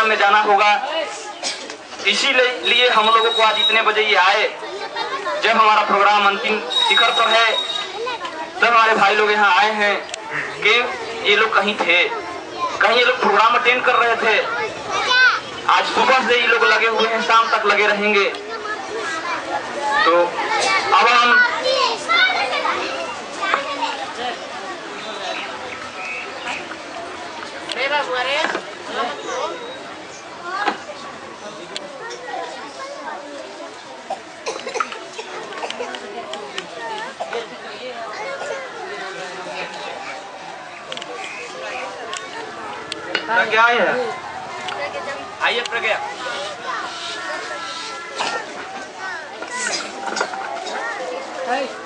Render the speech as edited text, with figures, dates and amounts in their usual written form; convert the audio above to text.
Programme में जाना होगा। इसीलिए हम लोगों को आज इतने बजे ये आए, जब हमारा प्रोग्राम अंतिम शिखर पर है, तब हमारे भाई लोग यहाँ आए हैं कि ये लोग कहीं थे, कहीं ये लोग प्रोग्राम अटेंड कर रहे थे। आज सुबह से ये लोग लगे हुए हैं, शाम तक लगे रहेंगे। तो अब हम क्या है? आइए प्रज्ञा।